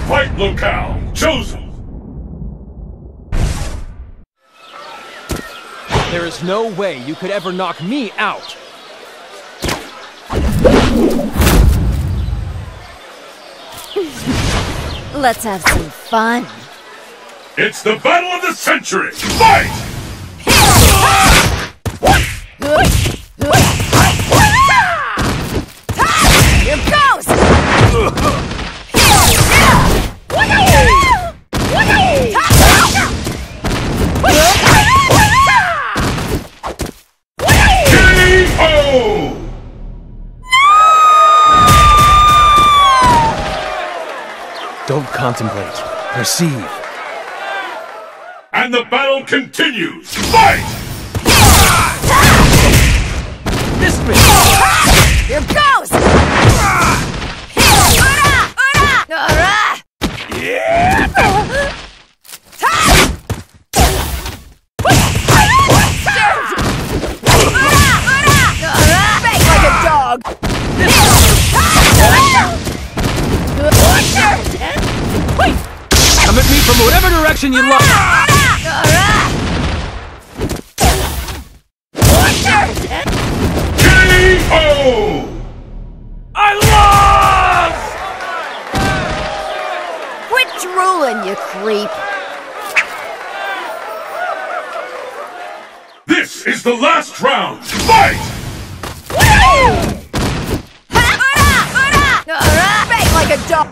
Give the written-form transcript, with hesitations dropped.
Fight locale chosen! There is no way you could ever knock me out! Let's have some fun. It's the battle of the century! Fight! Here goes! K.O. Don't contemplate. Perceive. And the battle continues! Fight! Missed me! Here goes! Bang like a dog! Come at me from whatever direction you like! K.O. I lost! Quit drooling, you creep! This is the last round! Fight! Bang like a dog!